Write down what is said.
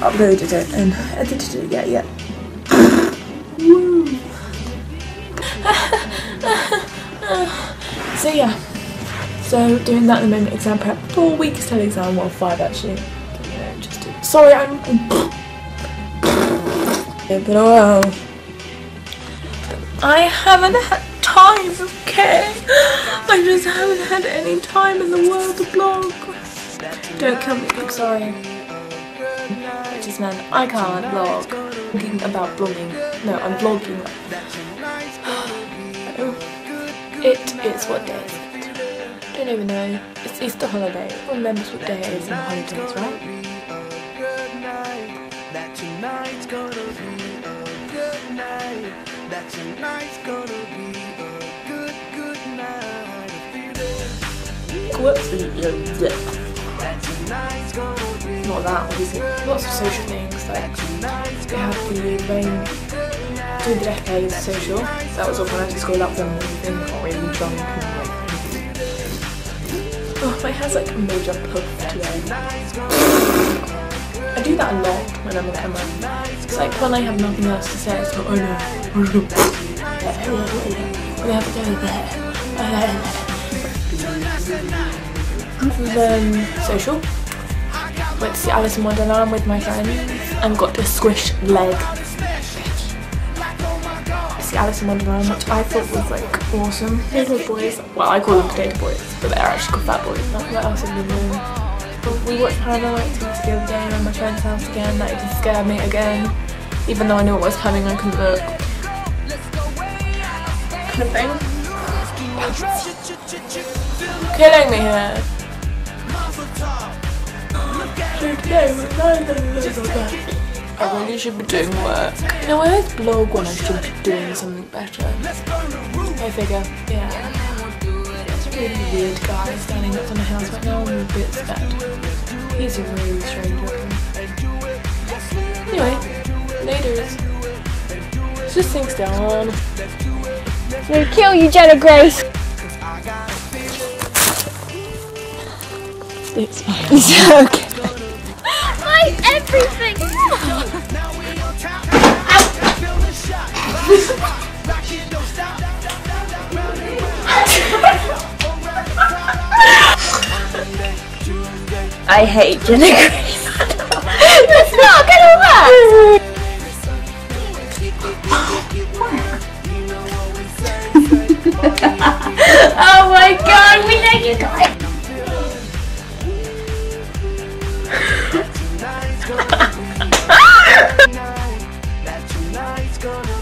uploaded it and edited it yet. Woo! So yeah, so doing that at the moment, exam prep, 4 weeks till exam, well 5 actually, you know, just to, sorry I'm but oh, I haven't had time, okay, I just haven't had any time in the world to blog. Don't kill me, I'm sorry. It just meant I can't vlog. Thinking about vlogging. No, I'm vlogging. It is what day is it? Don't even know. It's Easter holiday. Who remembers what day it is in the holidays, right? Whoops. Not that, obviously. Lots of social things, like we have the rain, doing the decade social. That was all when I went to school. That was amazing. Got really drunk and like. Oh, my hair's like a major puff today. I do that a lot when I'm on camera. It's like when I have nothing else to say, it's like, oh no. We have to go there. Then social. Went to see Alice in Wonderland with my friends and got to squish leg. See Alice in Wonderland, which I thought was like awesome. Little boys, well I call them potato boys, but they're actually called fat boys. What else have we done? We watched Paranormal Activity the other day at my friend's house again. That did scare me again. Even though I knew what was coming, I couldn't look. Kind of thing. Killing me here. I really should be doing work. You know, I always blog when I should be doing something better. I figure, yeah. It's a really weird guy standing up on the house right now. I'm a bit scared. He's a really strange looking. Anyway, laters. Let's just things down. I'm gonna kill you, Jenna Grace. It's fine. It's okay. Everything. I hate Jenna Grace. That's not gonna work. Oh my god, we know you guys. That tonight's gonna